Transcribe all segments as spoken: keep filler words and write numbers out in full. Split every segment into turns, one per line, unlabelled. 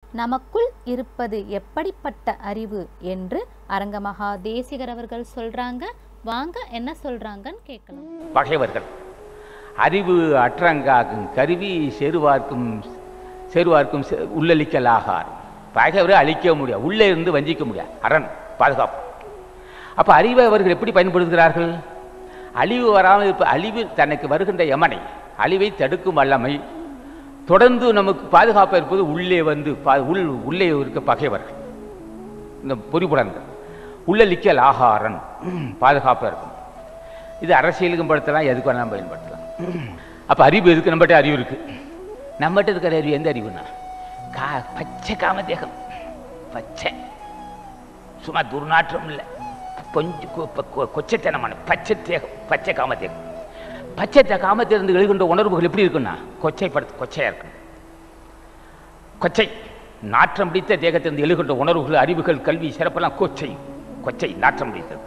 நமக்குள் இருப்பது எப்படிப்பட்ட அறிவு என்று அரங்கமகா தேசிகர் அவர்கள் சொல்றாங்க. வாங்க என்ன சொல்றாங்கன்னு கேட்கலாம்.
பகைவர்கள் அறிவு அற்றங்காக்கும் கருவி செருவார்க்கும் செருவார்க்கும் உள்ளளிக்கலாகார். பகைவரை அழிக்க முடியாது, உள்ளே இருந்து வஞ்சிக்க முடியாது. அரண் பாதுகாப்பு. அப்போ அறிவை அவர்கள் எப்படி பயன்படுத்துகிறார்கள்? அழிவு வராமல் இருப்ப அழிவு தனக்கு வருகின்ற யமனை அழிவை தடுக்கும் வல்லமை தொடர்ந்து நமக்கு பாதுகாப்பாக இருப்பது உள்ளே வந்து உள் உள்ளே இருக்க பகைவர்கள். இந்த பொறிப்புலன்கள் உள்ளளிக்கல் ஆகாரன் பாதுகாப்பாக இருக்கும். இது அரசியலுக்கும் படுத்தலாம், எதுக்கு வேணாலும் பயன்படுத்தலாம். அப்போ அறிவு எதுக்கு? நம்மகிட்ட அறிவு இருக்குது. நம்மகிட்ட இருக்கிற அறிவு எந்த அறிவுனா கா பச்சை காமதேகம். பச்சை சும்மா துர்நாற்றம் இல்லை, கொஞ்சம் கொச்சத்தனமான பச்சை தேகம், பச்சை காமதேகம். பச்சை காமத்திலிருந்து எழுகின்ற உணர்வுகள் எப்படி இருக்குன்னா கொச்சைப்படுத்த கொச்சையாக இருக்கும். கொச்சை நாற்றம் பிடித்த தேகத்திலிருந்து எழுகின்ற உணர்வுகள், அறிவுகள், கல்வி, சிறப்பெல்லாம் கொச்சை கொச்சை நாற்றம் பிடித்தது.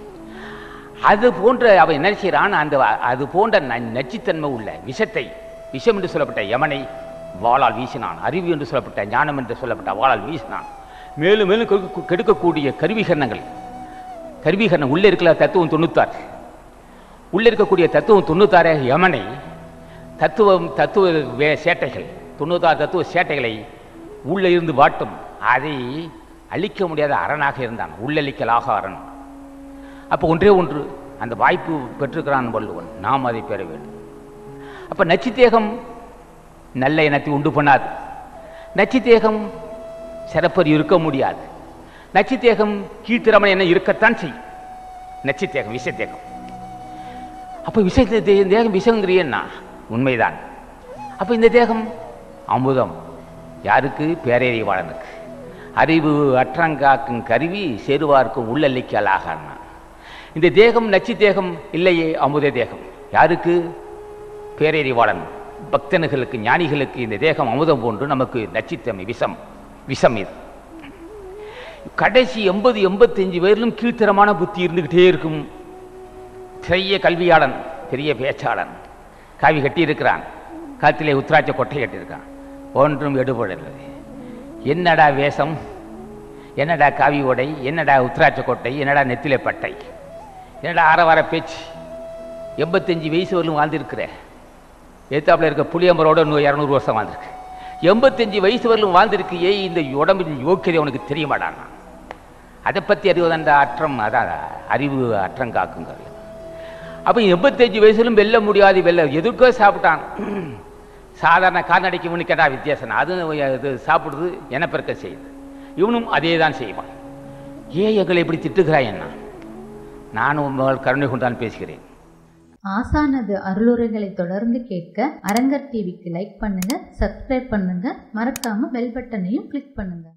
அது போன்ற அவன் என்ன செய்கிறான்? அந்த அது போன்ற நச்சுத்தன்மை உள்ள விஷத்தை, விஷம் என்று சொல்லப்பட்ட யமனை வாளால் வீசினான். அறிவு என்று சொல்லப்பட்ட ஞானம் என்று சொல்லப்பட்ட வாளால் வீசினான். மேலும் மேலும் கெடுக்கக்கூடிய கருவிகரணங்கள் கருவிகரணம் உள்ளே இருக்கிற தத்துவம் தொண்ணூத்தாறு உள்ளே இருக்கக்கூடிய தத்துவம் தொண்ணூத்தாறு யமனை தத்துவம் தத்துவ வே சேட்டைகள் தொண்ணூத்தாறு தத்துவ சேட்டைகளை உள்ளே இருந்து வாட்டும். அதை அழிக்க முடியாத அரணாக இருந்தான். உள்ளளிக்கலாக அரண். அப்போ ஒன்றே ஒன்று அந்த வாய்ப்பு பெற்றிருக்கிறான் வள்ளுவன், நாம் அதை பெற வேண்டும். அப்போ நச்சுத்தேகம் நல்ல இனத்தை உண்டு பண்ணாது. நச்சுத்தேகம் சிறப்பறி இருக்க முடியாது. நச்சுத்தேகம் கீழ்த்திறமனை என்ன இருக்கத்தான் செய்யும். நச்சுத்தேகம் விஷத்தேகம். அப்போ விஷ தேகம் விஷங்கிறியன்னா உண்மைதான். அப்போ இந்த தேகம் அமுதம் யாருக்கு? பேரறிவாளனுக்கு. அறிவு அற்றங்காக்கும் கருவி செருவார்க்கும் உள்ளளிக்கலாகனா. இந்த தேகம் நச்சு தேகம் இல்லையே, அமுத தேகம் யாருக்கு? பேரறிவாளன் பக்தனுகளுக்கு, ஞானிகளுக்கு இந்த தேகம் அமுதம் போன்று நமக்கு நச்சுத்தன்மை விஷம் விஷம். இது கடைசி எண்பது எண்பத்தஞ்சு பேரிலும் கீழ்த்தரமான புத்தி இருந்துகிட்டே இருக்கும். பெரிய கல்வியாளன், பெரிய பேச்சாளன், காவி கட்டியிருக்கிறான், காத்திலே உத்ராட்ச கொட்டை கட்டியிருக்கான், ஒன்றும் எடுபடலை. என்னடா வேஷம், என்னடா காவி உடை, என்னடா உத்ராட்ச கொட்டை, என்னடா நெத்திலே பட்டை, என்னடா ஆரவார பேச்சு. எண்பத்தஞ்சு வயசு வரலும் வாழ்ந்திருக்கிற ஏத்தாப்புல இருக்க புளியம்பரோட இன்னும் இரநூறு வருஷம் வாழ்ந்திருக்கு. எண்பத்தஞ்சு வயசு வரலும் வாழ்ந்திருக்கு. ஏய், இந்த உடம்பின் யோக்கியதை உனக்கு தெரிய மாட்டான். அதை பற்றி அறிவதந்த அற்றம், அதான் அறிவு அற்றம் காக்குங்க. அப்போ எண்பத்தஞ்சு வயசுலும் வெல்ல முடியாது. வெல்ல எதுக்கோ சாப்பிட்டான். சாதாரண கால்நடைக்கு இவனுக்கு கேட்டால் வித்தியாசம். அது இது சாப்பிடுறது எனப்பெருக்க செய்யுது. இவனும் அதே தான் செய்வான். ஏன் எங்களை இப்படி திட்டுகிறாய்? என்ன நானும் உங்கள் கருணை கொண்டான் பேசுகிறேன்.
ஆசானது அருளுரைகளை தொடர்ந்து கேட்க அரங்கர் டிவிக்கு லைக் பண்ணுங்க, சப்ஸ்கிரைப் பண்ணுங்க, மறக்காம பெல் பட்டனையும் கிளிக் பண்ணுங்க.